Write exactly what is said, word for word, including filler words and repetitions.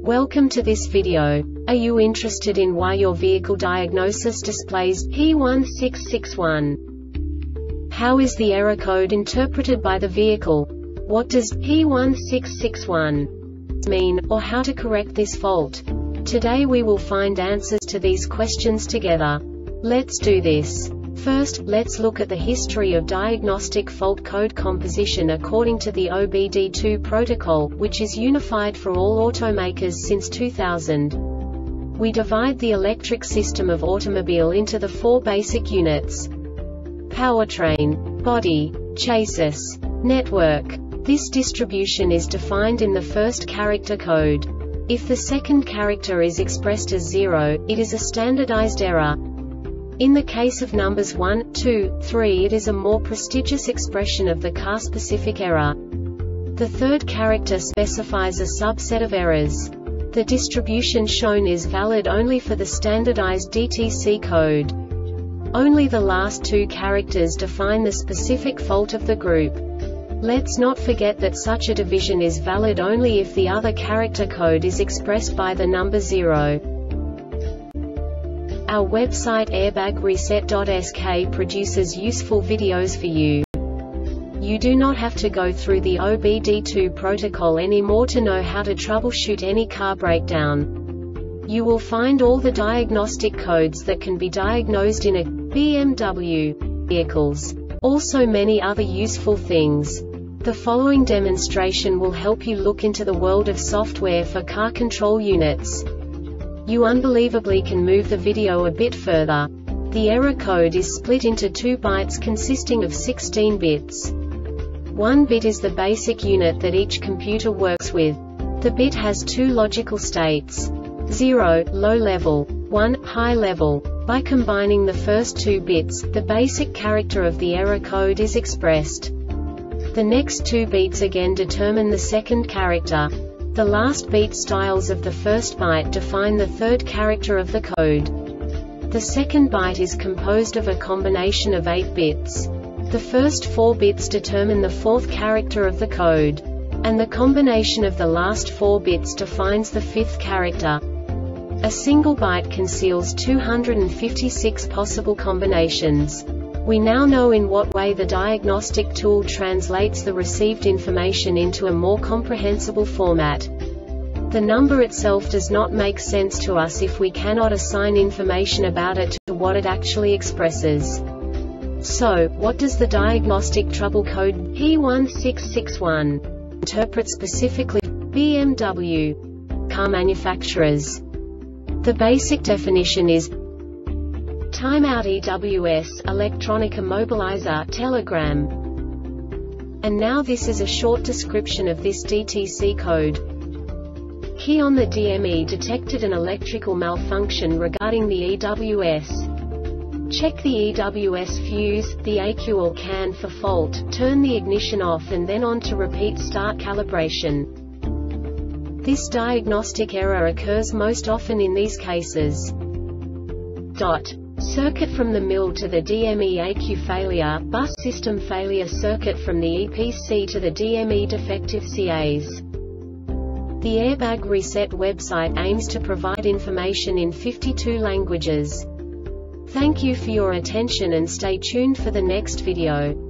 Welcome to this video. Are you interested in why your vehicle diagnosis displays P one six six one? How is the error code interpreted by the vehicle? What does P one six six one mean, or how to correct this fault? Today we will find answers to these questions together. Let's do this. First, let's look at the history of diagnostic fault code composition according to the O B D two protocol, which is unified for all automakers since two thousand. We divide the electric system of automobile into the four basic units: powertrain, body, chassis, network. This distribution is defined in the first character code. If the second character is expressed as zero, it is a standardized error. In the case of numbers one, two, three, it is a more prestigious expression of the car-specific error. The third character specifies a subset of errors. The distribution shown is valid only for the standardized D T C code. Only the last two characters define the specific fault of the group. Let's not forget that such a division is valid only if the other character code is expressed by the number zero. Our website airbag reset dot S K produces useful videos for you. You do not have to go through the O B D two protocol anymore to know how to troubleshoot any car breakdown. You will find all the diagnostic codes that can be diagnosed in a B M W vehicles. Also many other useful things. The following demonstration will help you look into the world of software for car control units. You unbelievably can move the video a bit further. The error code is split into two bytes consisting of sixteen bits. One bit is the basic unit that each computer works with. The bit has two logical states: zero, low level, one, high level. By combining the first two bits, the basic character of the error code is expressed. The next two bits again determine the second character. The last beat styles of the first byte define the third character of the code. The second byte is composed of a combination of eight bits. The first four bits determine the fourth character of the code. And the combination of the last four bits defines the fifth character. A single byte conceals two hundred fifty-six possible combinations. We now know in what way the diagnostic tool translates the received information into a more comprehensible format. The number itself does not make sense to us if we cannot assign information about it to what it actually expresses. So, what does the diagnostic trouble code P one six six one interpret specifically for B M W car manufacturers? The basic definition is timeout E W S, electronic immobilizer, telegram. And now this is a short description of this D T C code. Key on the D M E detected an electrical malfunction regarding the E W S. Check the E W S fuse, the A Q or CAN for fault, turn the ignition off and then on to repeat start calibration. This diagnostic error occurs most often in these cases. Dot. Circuit from the mill to the D M E A Q failure, bus system failure, circuit from the E P C to the D M E defective C As. The Airbag Reset website aims to provide information in fifty-two languages. Thank you for your attention and stay tuned for the next video.